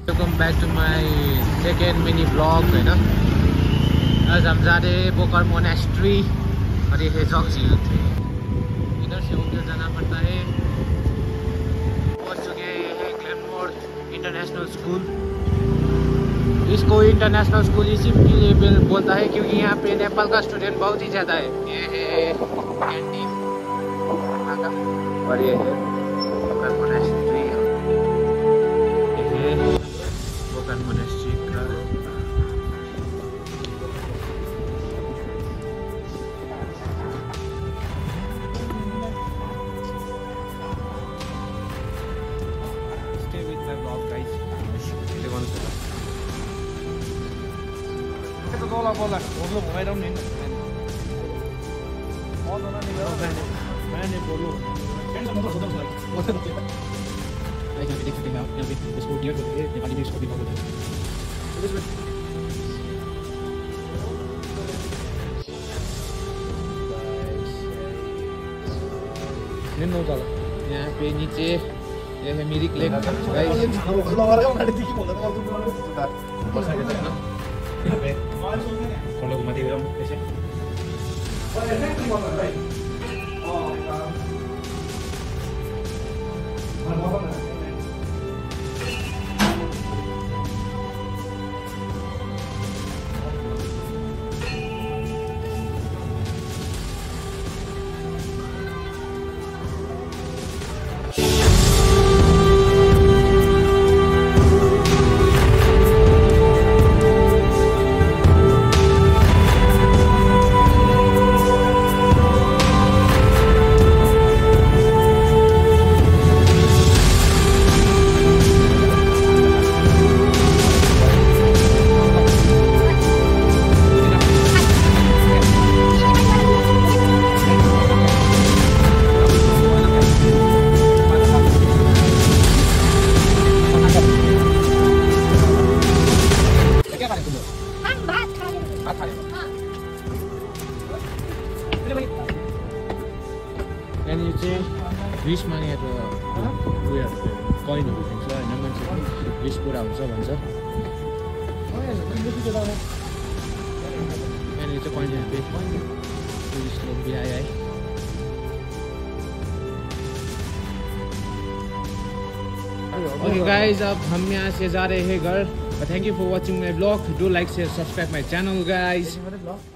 Welcome back to my second mini blog है ना। आज हम जा रहे हैं बोकर मोनास्ट्री और ये है जॉक्सी थे। इधर से होकर जाना पड़ता है। पहुंच चुके हैं ग्लेनमोर इंटरनेशनल स्कूल। इसको इंटरनेशनल स्कूल इसीलिए बोलता है क्योंकि यहाँ पे नेपाल का स्टूडेंट बहुत ही ज़्यादा है। ये है कैंटीन और ये है बोकर मोनास्ट्री। ये है बोकर मोनास्ट्री का stay with my vlog guys. Bola, bolo mai dong nin. Bolo na ni bolo. Main bolo. Kan sama sama sama. Bola ni. Ai kan देख सकते हैं आप यहाँ पे इसको डियर करके नेपाली में इसको भी बोलते हैं। नहीं चला। यहाँ पे नीचे ये है Mirik lake guys. Con lo que me digo, ese. And you चाहिँ विश मागेर उयो कोइनहरु दिन्छ हैन मान्छेले विश पुरा हुन्छ भन्छ। अनि चाहिँ कोइनहरु पे टुरिस्ट लोग भी आए है। ओके गाइस, अब हम यहाँ से जा रहे हैं घर। Thank you for watching my blog. Do like share subscribe my channel guys.